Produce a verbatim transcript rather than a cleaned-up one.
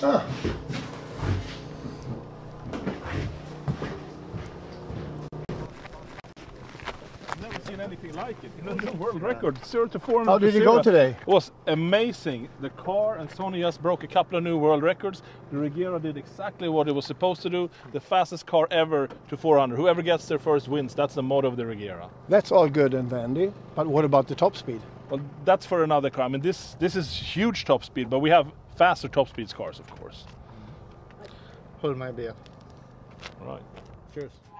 Ah. Never seen anything like it. You know, the world record, zero to four. How did you go today? It was amazing. The car and Sony just broke a couple of new world records. The Regera did exactly what it was supposed to do. The fastest car ever to four hundred. Whoever gets there first wins. That's the motto of the Regera. That's all good and dandy, but what about the top speed? Well, that's for another car. I mean, this this is huge top speed, but we have faster top speed cars, of course. Hold my beer. All right. Cheers.